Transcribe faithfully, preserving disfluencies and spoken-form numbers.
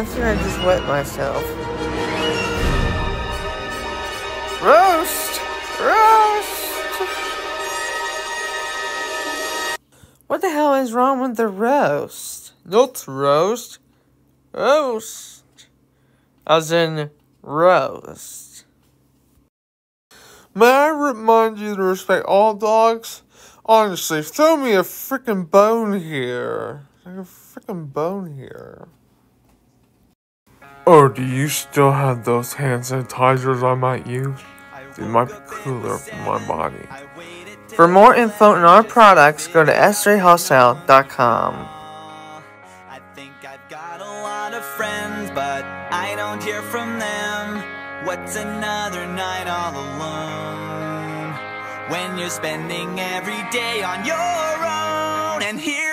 I think I just wet myself. Roast! Roast! What the hell is wrong with the roast? Not roast. Roast. As in roast. May I remind you to respect all dogs? Honestly, throw me a freaking bone here. Like a freaking bone here. Oh, do you still have those hand sanitizers I might use? They might be cooler for my body. For more info on our products, go to s j wholesale dot com. I think I've got a lot of friends, but I don't hear from them. What's another night all alone? When you're spending every day on your own, and here